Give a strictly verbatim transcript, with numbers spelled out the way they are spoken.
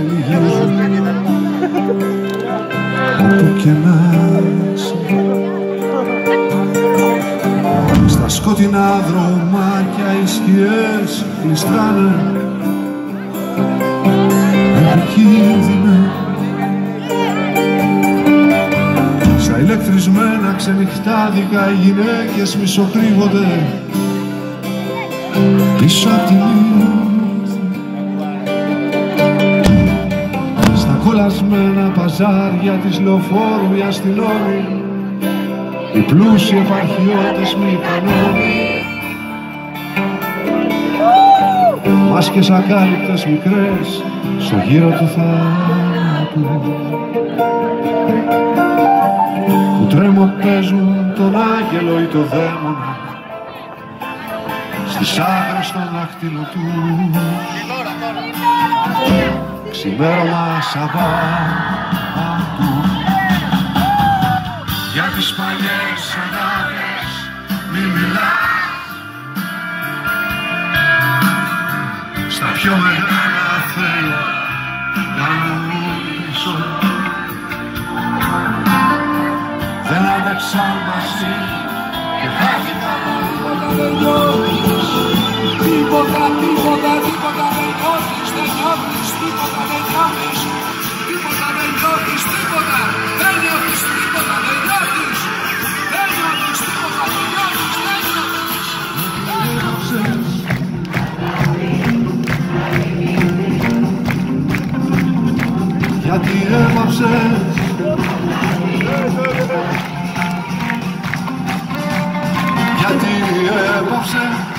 κυνηγίζουν όπου και να είσαι. Στα σκοτεινά δρομάκια οι σκιές γλιστράνε επικίνδυνα. Στα ηλεκτρισμένα ξενυχτάδικα οι γυναίκες μισοκρύβονται πίσω απ' τη νύχτα. Στα κολλασμένα παζάρια της λεωφόρου οι αστυνόμοι, οι πλούσιοι επαρχιώτες μηχανώνοι, μάσκες ακάλυπτες μικρές στο γύρο του θάνατου, που τρέμω παίζουν τον άγγελο ή το δαίμονα στις άκρες των δάχτυλων τους. Ξημέρωμα Σαββάτου για τις παλιές αγάπες μη μιλάς, στα πιο μεγάλα θέλω να μιλήσω. Δεν άντεξαν μαζί και χάθηκα τίποτα δεν νιώθεις. Τίποτα, τίποτα, τίποτα δεν νιώθεις, δεν νιώθεις, τίποτα δεν νιώθεις. Τίποτα δεν νιώθεις, τίποτα, δεν νιώθεις, τίποτα δεν νιώθεις. Δεν νιώθεις, τίποτα δεν νιώθεις, δεν νιώθεις. Γιατί έπαψες, γιατί έπαψες.